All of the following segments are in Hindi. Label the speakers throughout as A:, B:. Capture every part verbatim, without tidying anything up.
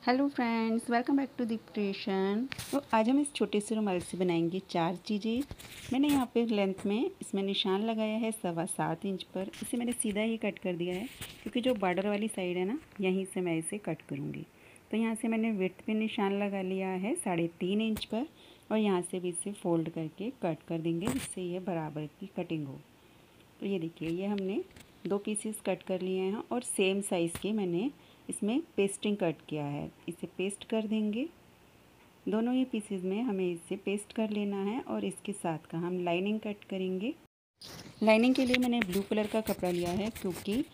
A: Hello friends, welcome back to the creation. तो आज हम इस छोटे से रुमाल से बनाएंगे चार चीज़ें। मैंने यहाँ पे लेंथ में इसमें निशान लगाया है सवा सात इंच पर। इसे मैंने सीधा ही कट कर दिया है क्योंकि जो बॉर्डर वाली साइड है ना, यहीं से मैं इसे कट करूँगी। तो यहाँ से मैंने विड्थ पे निशान लगा लिया है साढ़े तीन इंच पर, और यहाँ से भी इसे फोल्ड करके कट कर देंगे जिससे ये बराबर की कटिंग हो। तो ये देखिए, ये हमने दो पीसेस कट कर लिए हैं और सेम साइज़ के मैंने इसमें पेस्टिंग कट किया है। इसे पेस्ट कर देंगे। दोनों ही पीसेस में हमें इसे पेस्ट कर लेना है और इसके साथ का हम लाइनिंग कट करेंगे। लाइनिंग के लिए मैंने ब्लू कलर का कपड़ा लिया है क्योंकि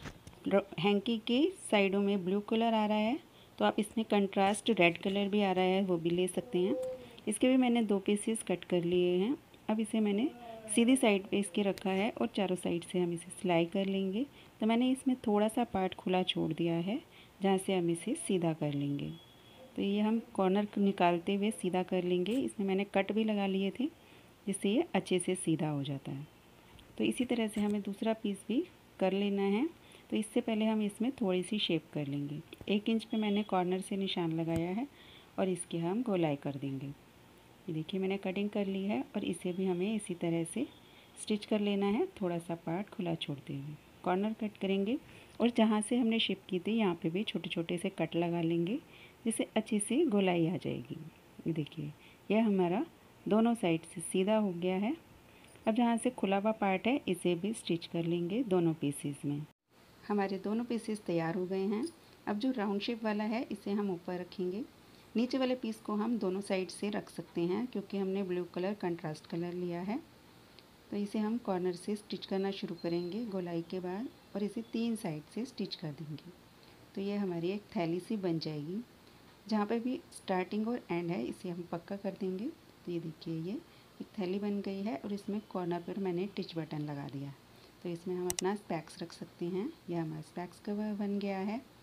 A: हैंकी के साइडों में ब्लू कलर आ रहा है, तो आप इसमें कंट्रास्ट रेड कलर भी आ रहा है, वो भी ले सकते हैं। इसके भी मैंने दो पीसेस कट कर लिए हैं। अब इसे मैंने सीधी साइड पे इसके रखा है और चारों साइड से हम इसे सिलाई कर लेंगे। तो मैंने इसमें थोड़ा सा पार्ट खुला छोड़ दिया है जहाँ से हम इसे सीधा कर लेंगे। तो ये हम कॉर्नर निकालते हुए सीधा कर लेंगे। इसमें मैंने कट भी लगा लिए थे जिससे ये अच्छे से सीधा हो जाता है। तो इसी तरह से हमें दूसरा पीस भी कर लेना है। तो इससे पहले हम इसमें थोड़ी सी शेप कर लेंगे। एक इंच पे मैंने कॉर्नर से निशान लगाया है और इसकी हम गोलाई कर देंगे। ये देखिए, मैंने कटिंग कर ली है और इसे भी हमें इसी तरह से स्टिच कर लेना है, थोड़ा सा पार्ट खुला छोड़ते हुए कॉर्नर कट करेंगे। और जहाँ से हमने शेप की थी यहाँ पे भी छोटे छोटे से कट लगा लेंगे जिससे अच्छी सी गोलाई आ जाएगी। ये देखिए, यह हमारा दोनों साइड से सीधा हो गया है। अब जहाँ से खुला हुआ पार्ट है इसे भी स्टिच कर लेंगे दोनों पीसेस में। हमारे दोनों पीसेस तैयार हो गए हैं। अब जो राउंड शेप वाला है इसे हम ऊपर रखेंगे। नीचे वाले पीस को हम दोनों साइड से रख सकते हैं क्योंकि हमने ब्लू कलर कंट्रास्ट कलर लिया है। तो इसे हम कॉर्नर से स्टिच करना शुरू करेंगे गोलाई के बाद, और इसे तीन साइड से स्टिच कर देंगे। तो ये हमारी एक थैली सी बन जाएगी। जहाँ पे भी स्टार्टिंग और एंड है इसे हम पक्का कर देंगे। तो ये देखिए, ये एक थैली बन गई है और इसमें कॉर्नर पर मैंने टिच बटन लगा दिया। तो इसमें हम अपना स्पैक्स रख सकते हैं। यह हमारा स्पैक्स कवर बन गया है।